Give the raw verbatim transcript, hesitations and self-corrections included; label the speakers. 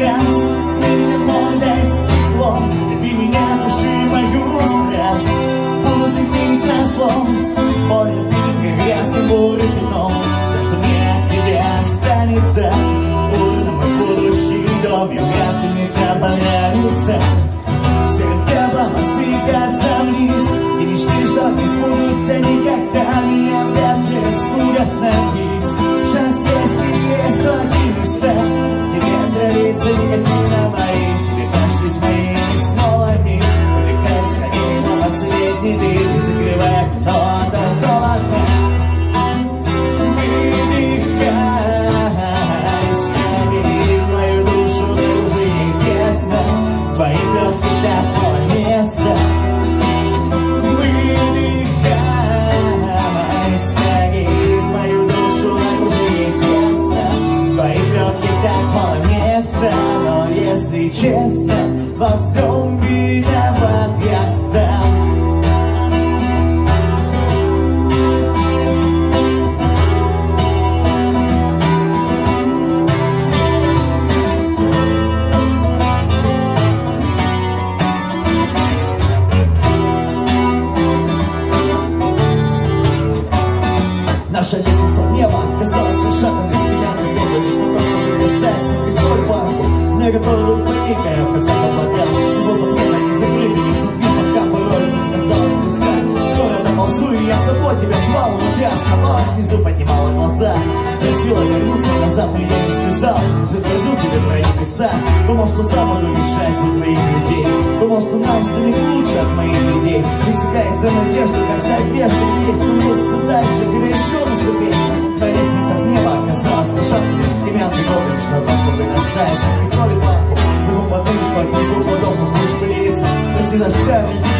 Speaker 1: газ, меня мордой стеклом, люби меня, души мою страсть. Буду ты пить на злом, больно фигой, ясным бурым вином. Все, что мне от тебя останется, буду на мой будущий дом, и вряд ли мне это понравится. Серым пеплом осыпаться вниз, и мечты, что не сбудутся никогда, меня вряд ли разбудят на бис. Шанс, если есть, то один места, тебе нравится никотина моим, тебе кашлять моими смолами. Выдыхай скорее на последний дым, закрывай окно, да холодно. Твои легкие такое место. Выдыхай, скорее в мою душу, так уже ей тесно. Твои легкие такое место. Но если честно, во всем виноват я сам. Наша лестница в небо казалась ушатанной стремянкой. Я лишь на то, чтобы достать себе свою банку. Но я готова быть паникой, в конце облаках. Из воз ответа не закрыли, весь над висом капой розы казалось песка. Скоро наползу, и я с собой тебя звал. Но ты оставалась внизу, поднимала глаза. Просила вернуться назад, но я не сказал. Затвердил тебе твои небеса. Думал, что сам могу решать за твоих людей. Думал, что нам станет лучше от моих людей. Ведь всегда есть за надежду, как за одежду. Есть становился дальше, тебя еще на ступень. Твоя лестница в небо оказалась ушатанной стремянкой. Но лишь на то, чтобы достать и соли банку. Вызвал подышку, отнесу подобно, пусть пылится. Прости за все, ведь